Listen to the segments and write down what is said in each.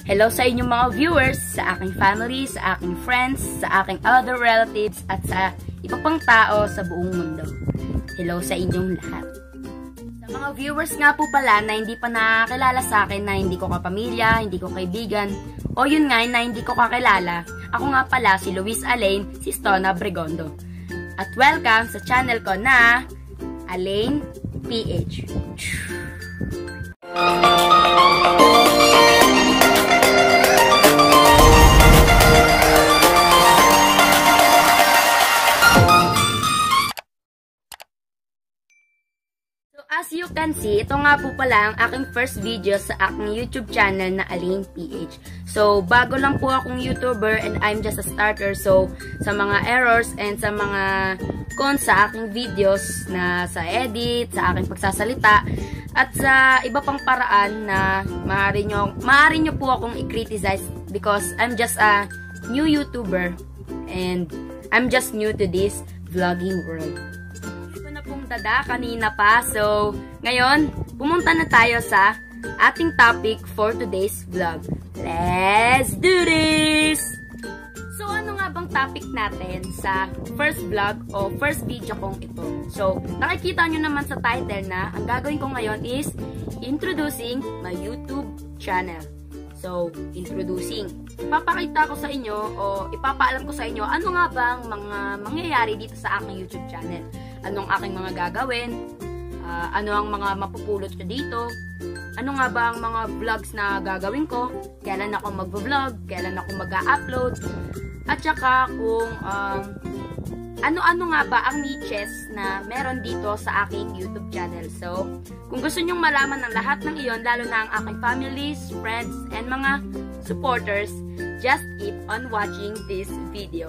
Hello sa inyong mga viewers, sa aking family, sa aking friends, sa aking other relatives, at sa iba pang tao sa buong mundo. Hello sa inyong lahat. Sa mga viewers nga po pala na hindi pa nakakilala sa akin, na hindi ko kapamilya, hindi ko kaibigan, o yun nga na hindi ko kakilala, ako nga pala si Luis Alain Sistona Bregondo. At welcome sa channel ko na Alain PH. As you can see, ito nga po pala ang aking first video sa aking YouTube channel na Alain PH. So, bago lang po akong YouTuber and I'm just a starter. So, sa mga errors and sa mga cons sa aking videos na sa edit, sa aking pagsasalita, at sa iba pang paraan na maaari nyo po akong i-criticize because I'm just a new YouTuber and I'm just new to this vlogging world. Kanina pa. So, ngayon, pumunta na tayo sa ating topic for today's vlog. Let's do this! So, ano nga bang topic natin sa first vlog o first video kong ito? So, nakikita nyo naman sa title na ang gagawin ko ngayon is introducing my YouTube channel. So, introducing. Ipapakita ko sa inyo o ipapaalam ko sa inyo ano nga bang mga mangyayari dito sa aking YouTube channel. Anong aking mga gagawin, ano ang mga mapupulot ko dito, ano nga ba ang mga vlogs na gagawin ko, kailan ako mag-vlog, kailan ako mag-upload, at saka kung ano-ano nga ba ang niches na meron dito sa aking YouTube channel. So, kung gusto nyong malaman ng lahat ng iyon, lalo na ang aking families, friends, and mga supporters, just keep on watching this video.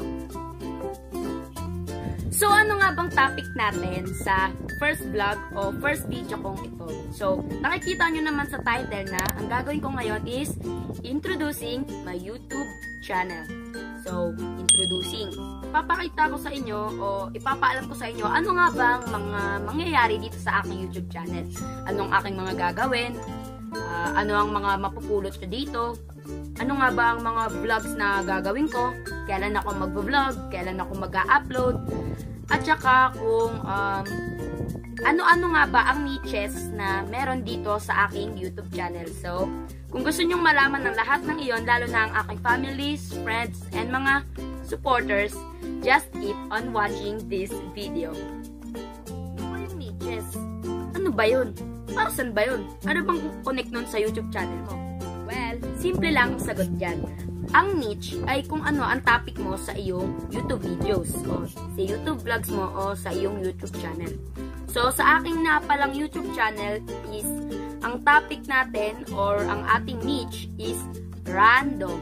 So, ano nga bang topic natin sa first vlog o first video kong ito? So, nakikita nyo naman sa title na ang gagawin ko ngayon is introducing my YouTube channel. So, introducing. Papakita ko sa inyo o ipapaalam ko sa inyo ano nga bang mga mangyayari dito sa aking YouTube channel. Anong aking mga gagawin, ano ang mga mapupulot ko dito, ano nga ba ang mga vlogs na gagawin ko, kailan ako mag-vlog, kailan ako mag-upload, at saka kung ano-ano nga ba ang niches na meron dito sa aking YouTube channel. So, kung gusto nyong malaman ng lahat ng iyon, lalo na ang aking families, friends, and mga supporters, just keep on watching this video. Ano ba yung niches? Ano ba yun? Para saan ba yun? Ano bang connect nun sa YouTube channel mo? Well, simple lang ang sagot dyan. Ang niche ay kung ano ang topic mo sa iyong YouTube videos o sa YouTube vlogs mo o sa iyong YouTube channel. So, sa aking napalang YouTube channel is, ang topic natin or ang ating niche is random.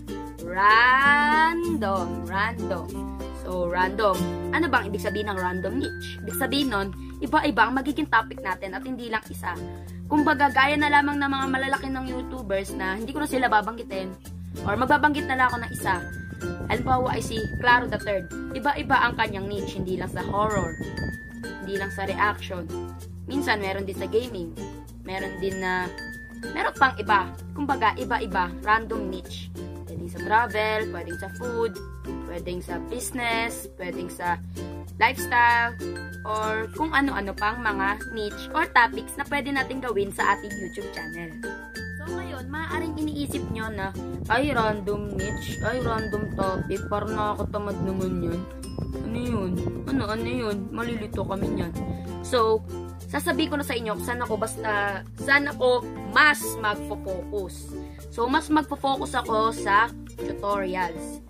Random. So, random. Ano bang ibig sabihin ng random niche? Ibig sabihin nun, iba-iba ang magiging topic natin at hindi lang isa. Kumbaga, gaya na lamang ng mga malalaki ng YouTubers na hindi ko na sila babanggitin or magbabanggit na lang ako ng isa. Halimbawa ay si Claro the Third. Iba-iba ang kanyang niche, hindi lang sa horror, hindi lang sa reaction. Minsan, meron din sa gaming. Meron pang iba. Kumbaga, iba-iba, random niche. Pwedeng sa travel, pwedeng sa food, pwedeng sa business, pwedeng sa lifestyle, or kung ano-ano pang mga niche or topics na pwede natin gawin sa ating YouTube channel. So ngayon, maaaring iniisip nyo na, ay random niche, ay random topic, parang nakakatamad naman yun. Ano yun? Ano yun? Malilito kami yan. So, sasabihin ko na sa inyo kung saan ako mas magfo-focus. So, mas magfo-focus ako sa tutorials.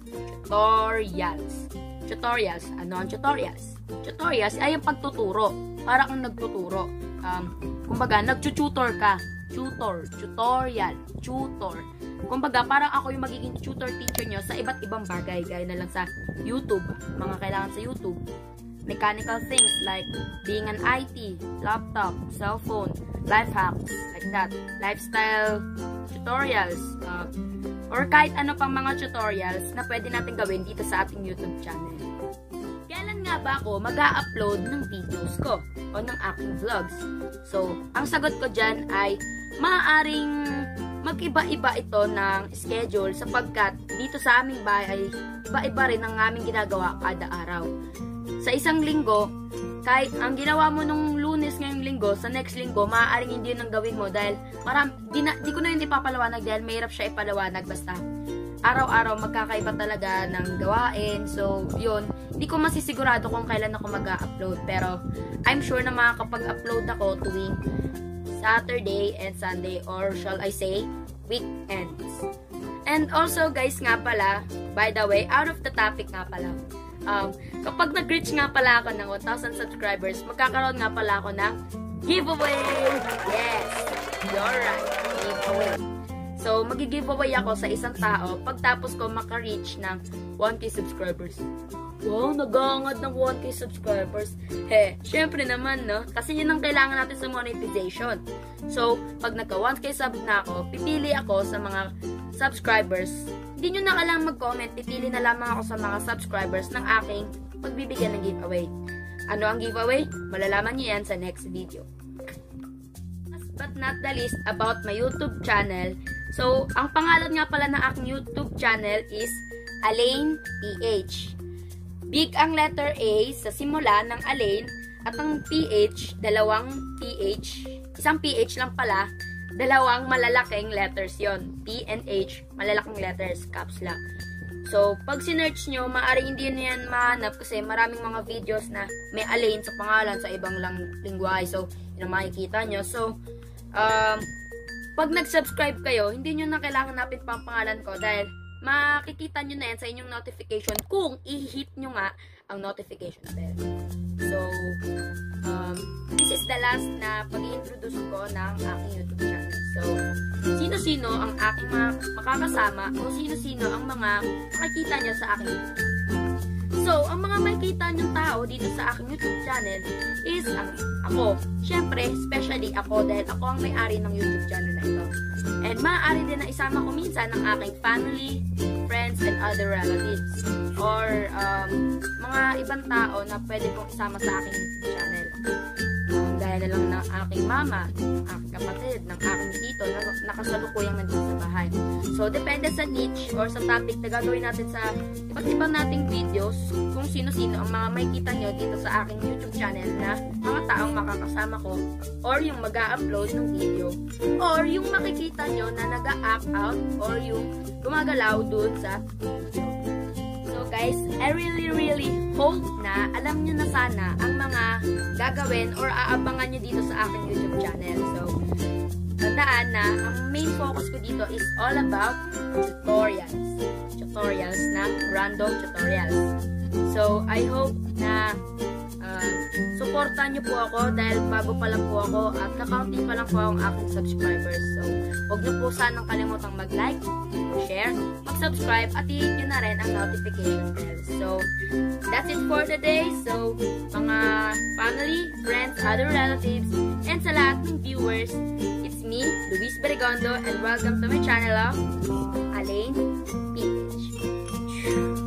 Tutorials. Ano ang tutorials? Tutorials ay ang pagtuturo. Para kang nagtuturo. Kumbaga, nag-tutor ka. Tutorial. Kumbaga, parang ako yung magiging tutor teacher nyo sa iba't ibang bagay. Gaya na lang sa YouTube. Mga kailangan sa YouTube. Mechanical things like being an IT, laptop, cellphone, life hacks, like that. Lifestyle tutorials. Or kahit ano pang mga tutorials na pwede natin gawin dito sa ating YouTube channel. Kailan nga ba ako mag-a-upload ng videos ko o ng aking vlogs? So, ang sagot ko dyan ay maaaring mag-iba-iba ito ng schedule sapagkat dito sa aming bahay, iba-iba rin ang aming ginagawa kada araw. Sa isang linggo, kahit ang ginawa mo nung Lunes ngayong linggo, sa next linggo, maaaring hindi yun ang gawin mo dahil di ko na yun ipapalawanag dahil mahirap siya ipalawanag basta. Araw-araw magkakaiba talaga ng gawain. So, yun. Hindi ko masisigurado kung kailan ako mag-upload. Pero, I'm sure na makakapag-upload ako tuwing Saturday and Sunday, or shall I say, weekends. And also, guys, nga pala, by the way, out of the topic nga pala, kapag nag-reach nga pala ako ng 1,000 subscribers, magkakaroon nga pala ako ng giveaway! Yes! You're right! Giveaway! So, mag-giveaway ako sa isang tao pagtapos ko maka-reach ng 1K subscribers. Wow, nag-aangad ng 1K subscribers. Syempre naman, no? Kasi yun ang kailangan natin sa monetization. So, pag nagka 1K sub na ako, pipili ako sa mga subscribers. Hindi nyo na kailangan mag-comment, pipili na lamang ako sa mga subscribers ng aking pagbibigyan ng giveaway. Ano ang giveaway? Malalaman nyo yan sa next video. Last but not the least, about my YouTube channel. So, ang pangalan nga pala ng aking YouTube channel is Alaine PH. Big ang letter A sa simula ng Alaine at ang PH, dalawang PH. Isang PH lang pala, dalawang malalaking letters yon. P and H, malalaking letters, caps lock. So, pag sinearch nyo, maaaring hindi nyo yan mahanap kasi maraming mga videos na may Alaine sa pangalan sa ibang lingwahe. So, yun ang makikita nyo. So, pag nag-subscribe kayo, hindi nyo na kailangan hanapin pa ang pangalan ko dahil makikita nyo na yan sa inyong notification kung i-hit nyo nga ang notification bell. So, this is the last na pag-i-introduce ko ng aking YouTube channel. So, sino-sino ang aking makakasama o sino-sino ang mga makikita nyo sa aking YouTube. So, ang mga makikita nyong tao dito sa aking YouTube channel is ako. Siyempre, especially ako dahil ako ang may-ari ng YouTube channel na ito. And maaari din na isama ko minsan ng aking family, friends, and other relatives. Or mga ibang tao na pwede kong isama sa aking YouTube channel. Gaya na lang ng aking mama, aking kapatid, ng aking tito na nakasalukuyang nandun sa bahay. So, depende sa niche or sa topic na gagawin natin sa iba't ibang nating videos kung sino-sino ang mga makikita nyo dito sa aking YouTube channel na mga taong makakasama ko or yung mag-a-upload ng video or yung makikita nyo na nag-a-act out or yung gumagalaw dun sa video. So, guys, I really hope na alam nyo na sana ang mga gagawin or aabangan nyo dito sa aking YouTube channel. So, tandaan na ang main focus ko dito is all about tutorials. Tutorials na random tutorials. So, I hope na supportan nyo po ako dahil bago pa lang po ako at kakaunti pa lang po ang aking subscribers. So, huwag nyo po sanang kalimutang mag-like, share, mag-subscribe at i-hit nyo na rin ang notification bell. So, that's it for today. So, mga family, friends, other relatives, and sa lahat ng viewers, it's me, Luis Berigondo, and welcome to my channel of Alaine PH.